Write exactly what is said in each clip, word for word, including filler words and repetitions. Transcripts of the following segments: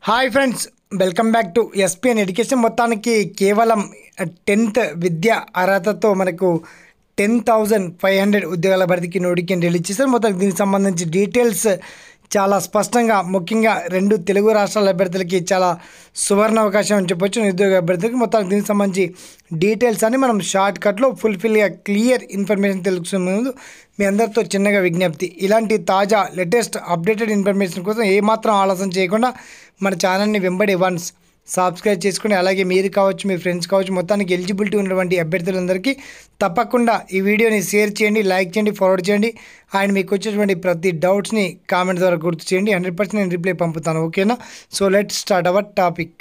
Hi friends, welcome back to SPN education. మొత్తానికి కేవలం tenth విద్యా అర్హతతో మనకు టెన్ థౌజండ్ ఫైవ్ హండ్రెడ్ ఉద్యోగాల భర్తీకి నోటిఫికేషన్ రిలీజ్ చేశారు. మొత్తం దీనికి సంబంధించి డీటెయిల్స్ చాలా స్పష్టంగా, ముఖ్యంగా రెండు తెలుగు రాష్ట్రాల అభ్యర్థులకి చాలా సువర్ణ అవకాశం అని చెప్పొచ్చు. నిరుద్యోగ అభ్యర్థులకి మొత్తం దీనికి సంబంధించి డీటెయిల్స్ అని మనం షార్ట్ కట్లో ఫుల్ఫిల్గా క్లియర్ ఇన్ఫర్మేషన్ తెలుసుకునే ముందు మీ అందరితో చిన్నగా విజ్ఞప్తి, ఇలాంటి తాజా లేటెస్ట్ అప్డేటెడ్ ఇన్ఫర్మేషన్ కోసం ఏమాత్రం ఆలస్యం చేయకుండా మన ఛానల్ని వెంబడి వన్స్ సబ్స్క్రైబ్ చేసుకుని, అలాగే మీరు కావచ్చు, మీ ఫ్రెండ్స్ కావచ్చు, మొత్తానికి ఎలిజిబిలిటీ ఉన్నటువంటి అభ్యర్థులందరికీ తప్పకుండా ఈ వీడియోని షేర్ చేయండి, లైక్ చేయండి, ఫార్వర్డ్ చేయండి. అండ్ మీకు వచ్చేటువంటి ప్రతి డౌట్స్ని కామెంట్ ద్వారా గుర్తు చేయండి. హండ్రెడ్ పర్సెంట్ నేను రిప్లై పంపుతాను. ఓకేనా? So let start our topic.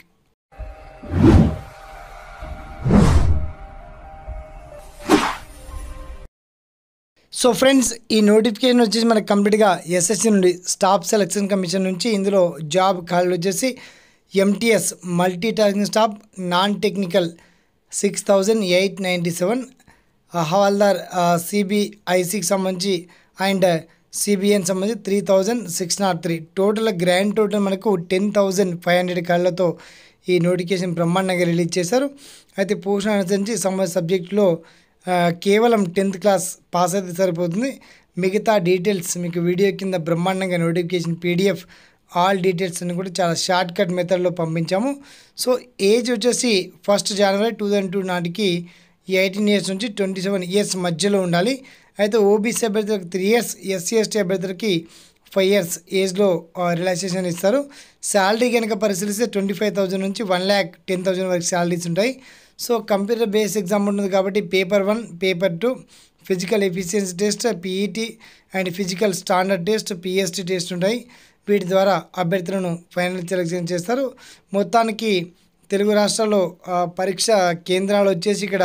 So friends, ఈ నోటిఫికేషన్ వచ్చేసి మనకు కంప్లీట్గా ఎస్ఎస్సి నుండి, స్టాఫ్ సెలక్షన్ కమిషన్ నుంచి. ఇందులో జాబ్ ఖాళీలు వచ్చేసి MTS multi tasking staff, non technical six thousand eight ninety seven, హవాల్దార్ సిబిఐసికి సంబంధించి అండ్ సిబిఎన్ సంబంధించి three thousand six nought three. Total grand total మనకు టెన్ థౌజండ్ ఫైవ్ హండ్రెడ్ కాళ్ళతో ఈ నోటిఫికేషన్ బ్రహ్మాండంగా రిలీజ్ చేశారు. అయితే పోషన్ అనుసరించి సంబంధించిన సబ్జెక్టులో కేవలం టెన్త్ క్లాస్ పాస్ అయితే సరిపోతుంది. మిగతా డీటెయిల్స్ మీకు వీడియో కింద బ్రహ్మాండంగా నోటిఫికేషన్ పీడిఎఫ్ ఆల్ డీటెయిల్స్ అని కూడా చాలా షార్ట్ కట్ మెథడ్లో పంపించాము. సో ఏజ్ వచ్చేసి first January two thousand two నాటికి ఎయిటీన్ ఇయర్స్ నుంచి ట్వంటీ సెవెన్ ఇయర్స్ మధ్యలో ఉండాలి. అయితే ఓబీసీ అభ్యర్థులకు త్రీ ఇయర్స్, ఎస్సీ ఎస్టీ అభ్యర్థులకి ఫైవ్ ఇయర్స్ ఏజ్లో రిలాక్సేషన్ ఇస్తారు. శాలరీ కనుక పరిశీలిస్తే ట్వంటీ ఫైవ్ థౌజండ్ నుంచి వన్ ల్యాక్ టెన్ థౌజండ్ వరకు శాలరీస్ ఉంటాయి. సో కంప్యూటర్ బేస్ ఎగ్జామ్ ఉంటుంది కాబట్టి paper one, paper two, physical efficiency test PET and physical standard test PST test ఉంటాయి. వీటి ద్వారా అభ్యర్థులను ఫైనల్ సెలెక్షన్ చేస్తారు. మొత్తానికి తెలుగు రాష్ట్రాల్లో పరీక్ష కేంద్రాలు వచ్చేసి ఇక్కడ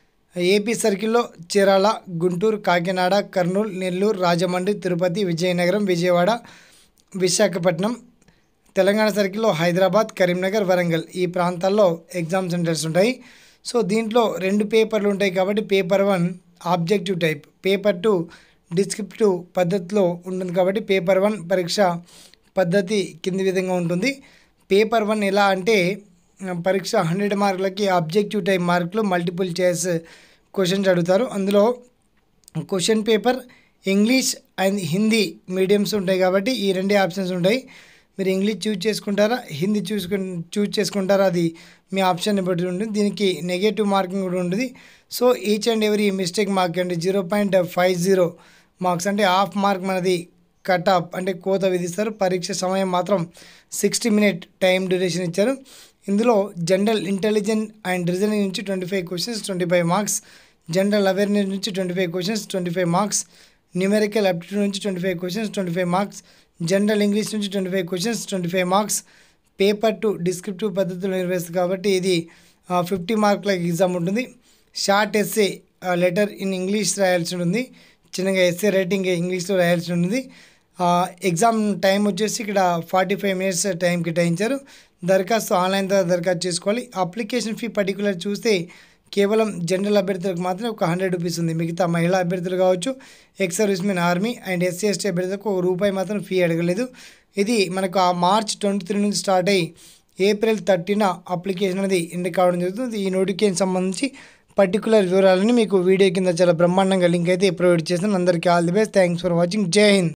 ఏపీ సర్కిల్లో చీరాల, గుంటూరు, కాకినాడ, కర్నూలు, నెల్లూరు, రాజమండ్రి, తిరుపతి, విజయనగరం, విజయవాడ, విశాఖపట్నం. తెలంగాణ సర్కిల్లో హైదరాబాద్, కరీంనగర్, వరంగల్ ఈ ప్రాంతాల్లో ఎగ్జామ్ సెంటర్స్ ఉంటాయి. సో దీంట్లో రెండు పేపర్లు ఉంటాయి కాబట్టి paper one objective type, paper two descriptive పద్ధతిలో ఉంటుంది కాబట్టి పేపర్ వన్ పరీక్ష పద్ధతి కింది విధంగా ఉంటుంది. పేపర్ వన్ ఎలా అంటే పరీక్ష హండ్రెడ్ మార్కులకి ఆబ్జెక్టివ్ టైప్ మార్కులు మల్టిపుల్ చాయిస్ క్వశ్చన్స్ అడుగుతారు. అందులో question paper English and Hindi mediums ఉంటాయి కాబట్టి ఈ రెండే ఆప్షన్స్ ఉంటాయి. మీరు ఇంగ్లీష్ చూజ్ చేసుకుంటారా, హిందీ చూసుకు చూజ్ చేసుకుంటారా, అది మీ ఆప్షన్ని బట్టి ఉంటుంది. దీనికి నెగటివ్ మార్కింగ్ కూడా ఉంటుంది. So each and every mistake mark అంటే zero point five zero marks అంటే హాఫ్ మార్క్ మనది కట్ ఆఫ్ అంటే కోత విధిస్తారు. పరీక్ష సమయం మాత్రం సిక్స్టీ మినిట్ టైం డ్యూరేషన్ ఇచ్చారు. ఇందులో జనరల్ ఇంటెలిజెన్స్ అండ్ రీజనింగ్ నుంచి twenty five questions twenty five marks, general awareness నుంచి twenty five questions twenty five marks, numerical aptitude నుంచి twenty five questions twenty five marks, general English నుంచి twenty five questions twenty five marks. Paper two descriptive పద్ధతిలో నిర్వహిస్తుంది కాబట్టి ఇది fifty మార్కుల exam ఉంటుంది. Short essay letter in English రాయాల్సి ఉంటుంది. చిన్నగా ఎస్సే రైటింగ్ ఇంగ్లీష్లో రాయాల్సి ఉంటుంది. ఎగ్జామ్ టైం వచ్చేసి ఇక్కడ ఫార్టీ ఫైవ్ మినిట్స్ టైం కేటాయించారు. దరఖాస్తు ఆన్లైన్ ద్వారా దరఖాస్తు చేసుకోవాలి. అప్లికేషన్ ఫీ పర్టికులర్ చూస్తే కేవలం జనరల్ అభ్యర్థులకు మాత్రమే ఒక హండ్రెడ్ రూపీస్ ఉంది. మిగతా మహిళా అభ్యర్థులు కావచ్చు, ex servicemen, army and SC ST అభ్యర్థులకు ఒక రూపాయి మాత్రం ఫీ అడగలేదు. ఇది మనకు ఆ మార్చ్ ట్వంటీ త్రీ నుంచి స్టార్ట్ అయ్యి ఏప్రిల్ థర్టీన అప్లికేషన్ అనేది ఎండ్ కావడం జరుగుతుంది. ఈ నోటిఫికేషన్ సంబంధించి పర్టికులర్ వివరాలని మీకు వీడియో కింద చాలా బ్రహ్మాండంగా లింక్ అయితే ప్రొవైడ్ చేస్తాను. అందరికీ all the best. Thanks for watching. జై హింద్.